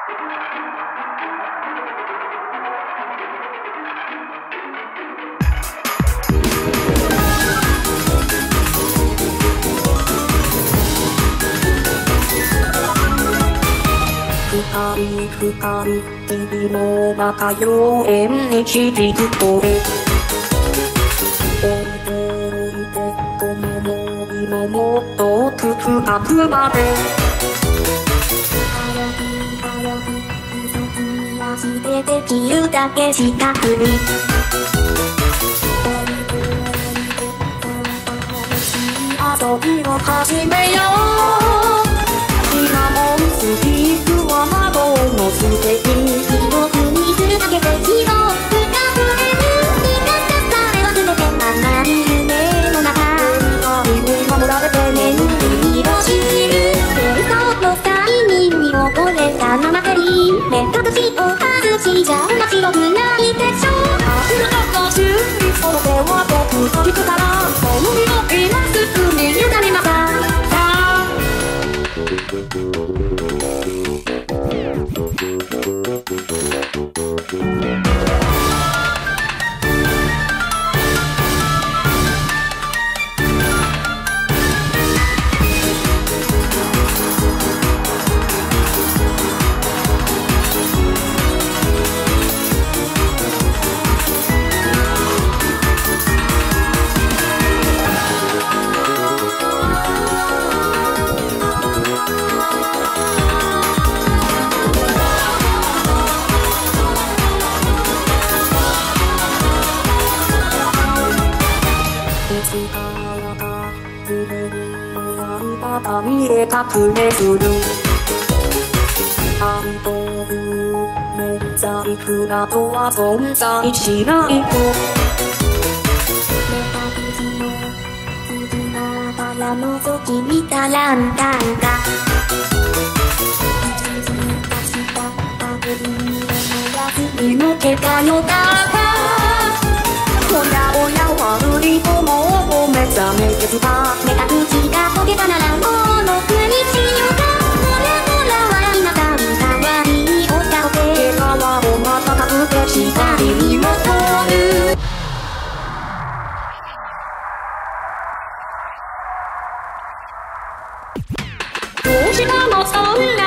深い日々の中妖艶に響く声置いてこの森のもっと奥深くまで早く先足でできるだけ近くに遊びを始めよう今もスピークは窓の素敵広く水かけて広く溢れる生かされ忘れて甘い夢の中に守られて眠りを知る幻想の際に見溺れたままでいい目隠しを外しちゃ面白くないでしょ明日の週にその手は僕と聞くからその身を今すぐに委ねました見え隠れする愛という免罪符などは存在しないと絆から覗き見たランタンが見抜けたよだがおやおや悪いとも目覚めてきた目隠しが解けたならこの国しようかほらほら笑いなさいかわいいお茶を手川をまた隠て光にも通るどうしたのそんな